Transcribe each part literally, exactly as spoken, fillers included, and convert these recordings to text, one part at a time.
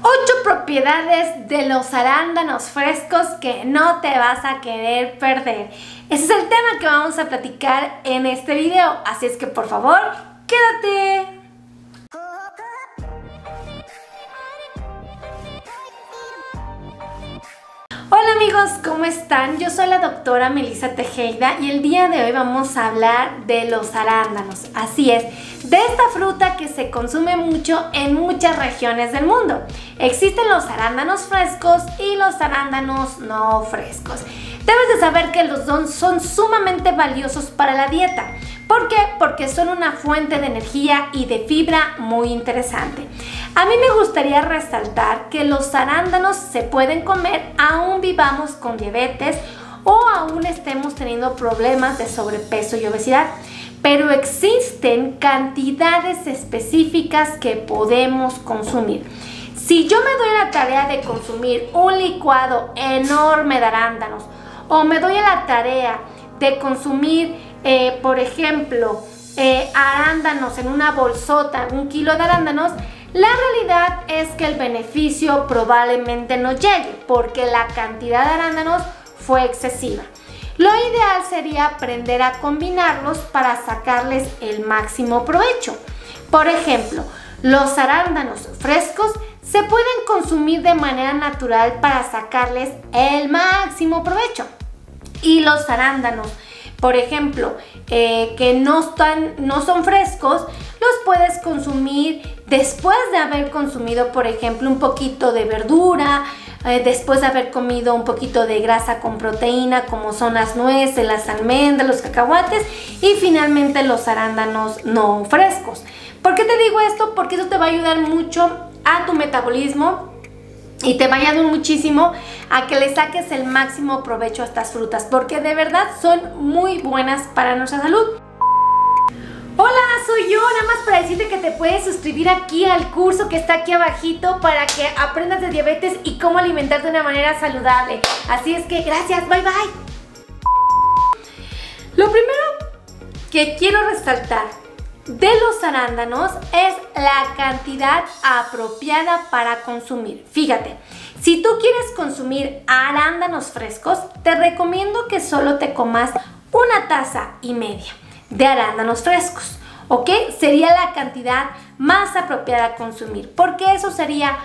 Ocho propiedades de los arándanos frescos que no te vas a querer perder. Ese es el tema que vamos a platicar en este video, así es que por favor, quédate. Hola amigos, ¿cómo están? Yo soy la doctora Melissa Tejeda y el día de hoy vamos a hablar de los arándanos. Así es, de esta fruta que se consume mucho en muchas regiones del mundo. Existen los arándanos frescos y los arándanos no frescos. Debes de saber que los dos son sumamente valiosos para la dieta. ¿Por qué? Porque son una fuente de energía y de fibra muy interesante. A mí me gustaría resaltar que los arándanos se pueden comer aún vivamos con diabetes o aún estemos teniendo problemas de sobrepeso y obesidad. Pero existen cantidades específicas que podemos consumir. Si yo me doy la tarea de consumir un licuado enorme de arándanos o me doy a la tarea de consumir, eh, por ejemplo, eh, arándanos en una bolsota, un kilo de arándanos, la realidad es que el beneficio probablemente no llegue porque la cantidad de arándanos fue excesiva. Lo ideal sería aprender a combinarlos para sacarles el máximo provecho. Por ejemplo, los arándanos frescos se pueden consumir de manera natural para sacarles el máximo provecho. Y los arándanos, por ejemplo, eh, que no, están, no son frescos, los puedes consumir después de haber consumido, por ejemplo, un poquito de verdura, eh, después de haber comido un poquito de grasa con proteína, como son las nueces, las almendras, los cacahuates y finalmente los arándanos no frescos. ¿Por qué te digo esto? Porque eso te va a ayudar mucho a tu metabolismo y te va a ayudar muchísimo a que le saques el máximo provecho a estas frutas, porque de verdad son muy buenas para nuestra salud. Hola, soy yo, nada más para decirte que te puedes suscribir aquí al curso que está aquí abajito para que aprendas de diabetes y cómo alimentarte de una manera saludable. Así es que gracias, bye bye. Lo primero que quiero resaltar de los arándanos es la cantidad apropiada para consumir. Fíjate, si tú quieres consumir arándanos frescos, te recomiendo que solo te comas una taza y media de arándanos frescos, ¿ok? Sería la cantidad más apropiada a consumir, porque eso sería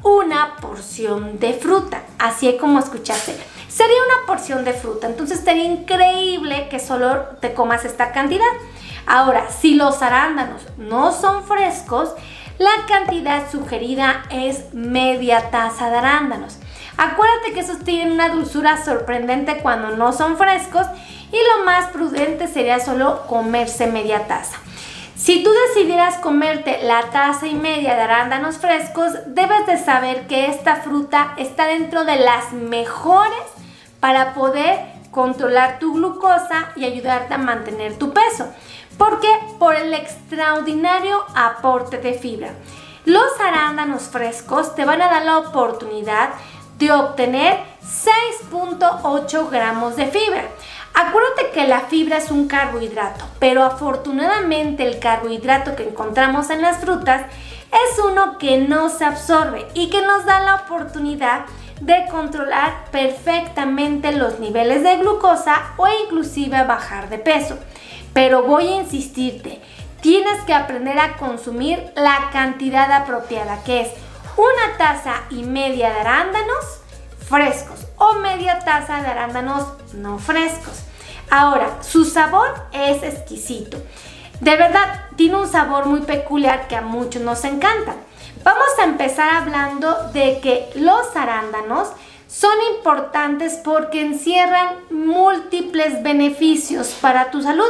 una porción de fruta, así como escuchaste. Sería una porción de fruta, entonces sería increíble que solo te comas esta cantidad. Ahora, si los arándanos no son frescos, la cantidad sugerida es media taza de arándanos. Acuérdate que esos tienen una dulzura sorprendente cuando no son frescos y lo más prudente sería solo comerse media taza. Si tú decidieras comerte la taza y media de arándanos frescos, debes de saber que esta fruta está dentro de las mejores para poder controlar tu glucosa y ayudarte a mantener tu peso. ¿Por qué? Por el extraordinario aporte de fibra. Los arándanos frescos te van a dar la oportunidad de obtener seis punto ocho gramos de fibra. Acuérdate que la fibra es un carbohidrato, pero afortunadamente el carbohidrato que encontramos en las frutas es uno que no se absorbe y que nos da la oportunidad de controlar perfectamente los niveles de glucosa o inclusive bajar de peso. Pero voy a insistirte, tienes que aprender a consumir la cantidad apropiada, que es una taza y media de arándanos frescos o media taza de arándanos no frescos. Ahora, su sabor es exquisito. De verdad, tiene un sabor muy peculiar que a muchos nos encanta. Vamos a empezar hablando de que los arándanos son importantes porque encierran múltiples beneficios para tu salud.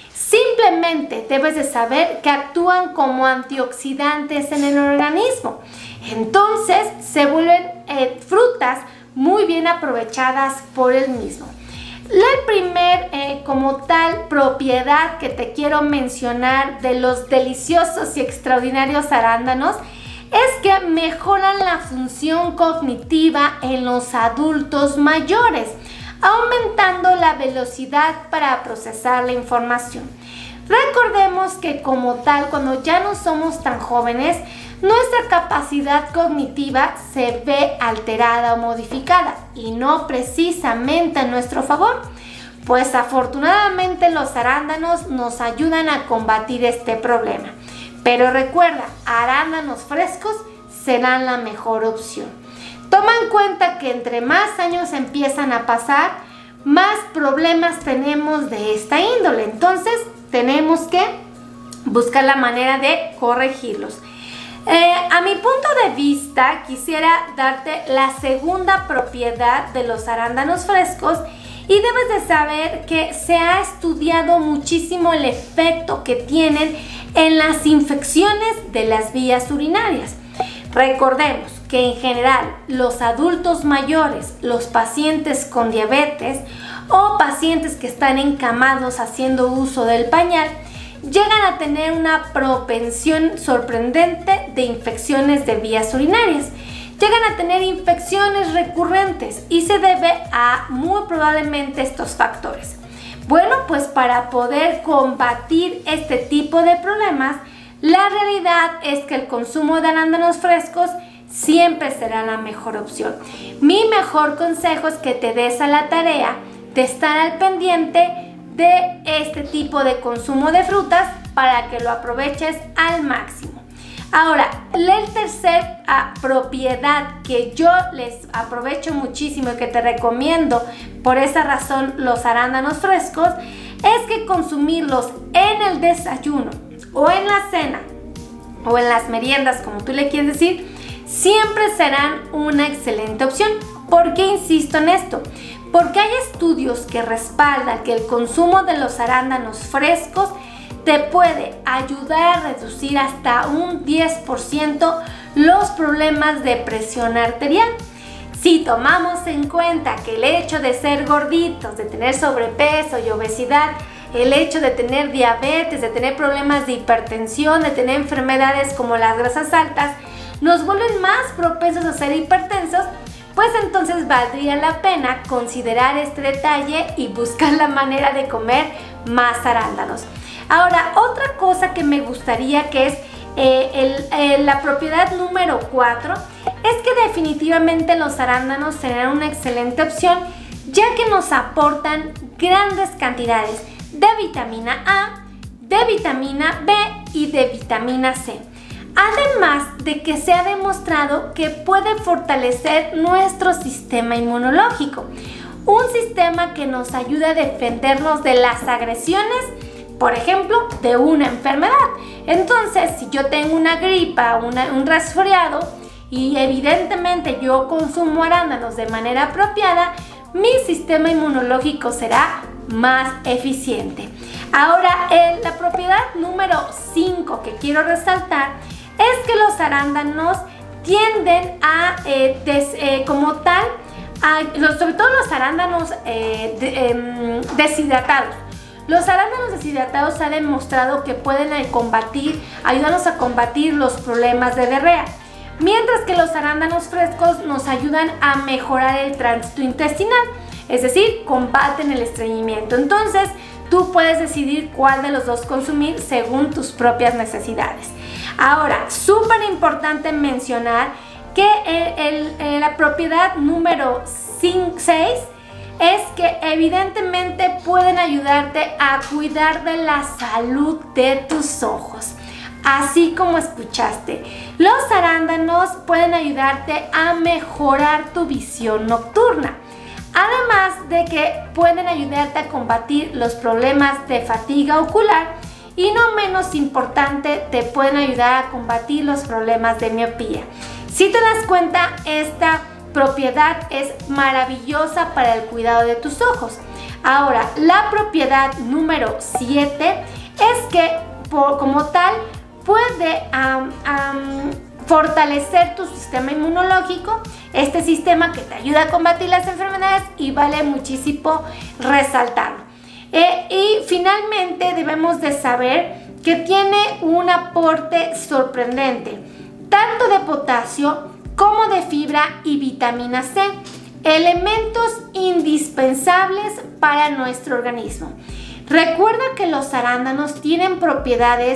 Simplemente debes de saber que actúan como antioxidantes en el organismo. Entonces se vuelven eh, frutas muy bien aprovechadas por el mismo. La primer eh, como tal propiedad que te quiero mencionar de los deliciosos y extraordinarios arándanos es que mejoran la función cognitiva en los adultos mayores, aumentando la velocidad para procesar la información. Recordemos que como tal, cuando ya no somos tan jóvenes, nuestra capacidad cognitiva se ve alterada o modificada y no precisamente a nuestro favor. Pues afortunadamente los arándanos nos ayudan a combatir este problema. Pero recuerda, arándanos frescos serán la mejor opción. Toma en cuenta que entre más años empiezan a pasar, más problemas tenemos de esta índole. Entonces tenemos que buscar la manera de corregirlos. Eh, a mi punto de vista, quisiera darte la segunda propiedad de los arándanos frescos. Y debes de saber que se ha estudiado muchísimo el efecto que tienen en las infecciones de las vías urinarias. Recordemos que en general los adultos mayores, los pacientes con diabetes o pacientes que están encamados haciendo uso del pañal, llegan a tener una propensión sorprendente de infecciones de vías urinarias. Llegan a tener infecciones recurrentes y se debe a muy probablemente estos factores. Bueno, pues para poder combatir este tipo de problemas, la realidad es que el consumo de arándanos frescos siempre será la mejor opción. Mi mejor consejo es que te des a la tarea de estar al pendiente de este tipo de consumo de frutas para que lo aproveches al máximo. Ahora, la tercera uh, propiedad que yo les aprovecho muchísimo y que te recomiendo por esa razón los arándanos frescos es que consumirlos en el desayuno o en la cena o en las meriendas, como tú le quieres decir, siempre serán una excelente opción. ¿Por qué insisto en esto? Porque hay estudios que respaldan que el consumo de los arándanos frescos te puede ayudar a reducir hasta un diez por ciento los problemas de presión arterial. Si tomamos en cuenta que el hecho de ser gorditos, de tener sobrepeso y obesidad, el hecho de tener diabetes, de tener problemas de hipertensión, de tener enfermedades como las grasas altas, nos vuelven más propensos a ser hipertensos, pues entonces valdría la pena considerar este detalle y buscar la manera de comer más arándanos. Ahora, otra cosa que me gustaría que es eh, el, eh, la propiedad número cuatro es que definitivamente los arándanos serán una excelente opción, ya que nos aportan grandes cantidades de vitamina A, de vitamina B y de vitamina C. Además de que se ha demostrado que puede fortalecer nuestro sistema inmunológico, un sistema que nos ayuda a defendernos de las agresiones, por ejemplo, de una enfermedad. Entonces, si yo tengo una gripa, una, un resfriado y evidentemente yo consumo arándanos de manera apropiada, mi sistema inmunológico será más eficiente. Ahora, eh, la propiedad número cinco que quiero resaltar es que los arándanos tienden a, eh, des, eh, como tal, a, los, sobre todo los arándanos eh, de, eh, deshidratados. Los arándanos deshidratados se ha demostrado que pueden combatir, ayudarnos a combatir los problemas de diarrea, mientras que los arándanos frescos nos ayudan a mejorar el tránsito intestinal, es decir, combaten el estreñimiento. Entonces, tú puedes decidir cuál de los dos consumir según tus propias necesidades. Ahora, súper importante mencionar que el, el, el, la propiedad número seis es que evidentemente pueden ayudarte a cuidar de la salud de tus ojos. Así como escuchaste, los arándanos pueden ayudarte a mejorar tu visión nocturna. Además de que pueden ayudarte a combatir los problemas de fatiga ocular y no menos importante, te pueden ayudar a combatir los problemas de miopía. Si te das cuenta, esta propiedad es maravillosa para el cuidado de tus ojos. Ahora, la propiedad número siete es que por, como tal puede um, um, fortalecer tu sistema inmunológico, este sistema que te ayuda a combatir las enfermedades y vale muchísimo resaltarlo. Eh, y finalmente debemos de saber que tiene un aporte sorprendente, tanto de potasio como de fibra y vitamina C, elementos indispensables para nuestro organismo. Recuerda que los arándanos tienen propiedades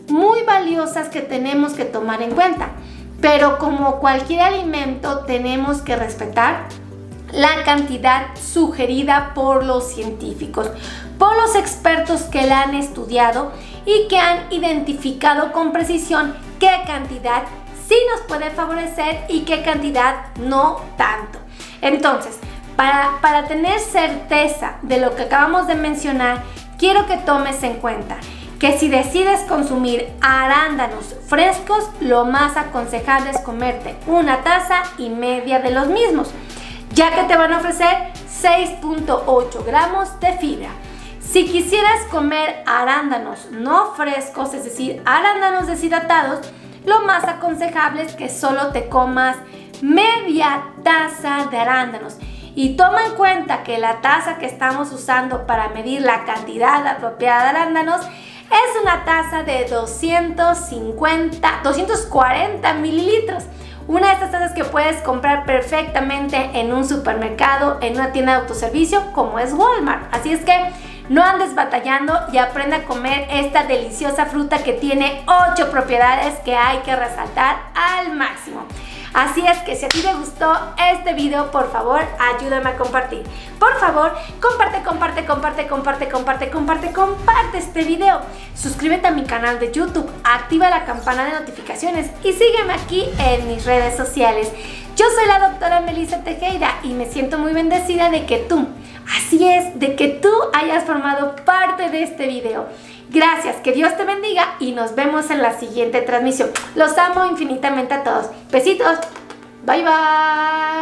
muy valiosas que tenemos que tomar en cuenta. Pero como cualquier alimento, tenemos que respetar la cantidad sugerida por los científicos, por los expertos que la han estudiado y que han identificado con precisión qué cantidad sí nos puede favorecer y qué cantidad no tanto. Entonces, para, para tener certeza de lo que acabamos de mencionar, quiero que tomes en cuenta que si decides consumir arándanos frescos, lo más aconsejable es comerte una taza y media de los mismos, ya que te van a ofrecer seis punto ocho gramos de fibra. Si quisieras comer arándanos no frescos, es decir, arándanos deshidratados, lo más aconsejable es que solo te comas media taza de arándanos. Y toma en cuenta que la taza que estamos usando para medir la cantidad apropiada de arándanos es una taza de doscientos cincuenta, doscientos cuarenta mililitros. Una de estas tazas que puedes comprar perfectamente en un supermercado, en una tienda de autoservicio como es Walmart. Así es que no andes batallando y aprende a comer esta deliciosa fruta que tiene ocho propiedades que hay que resaltar al máximo. Así es que si a ti te gustó este video, por favor, ayúdame a compartir. Por favor, comparte, comparte, comparte, comparte, comparte, comparte, comparte este video. Suscríbete a mi canal de YouTube, activa la campana de notificaciones y sígueme aquí en mis redes sociales. Yo soy la doctora Melissa Tejeda y me siento muy bendecida de que tú, así es, de que tú hayas formado parte de este video. Gracias, que Dios te bendiga y nos vemos en la siguiente transmisión. Los amo infinitamente a todos. Besitos. Bye, bye.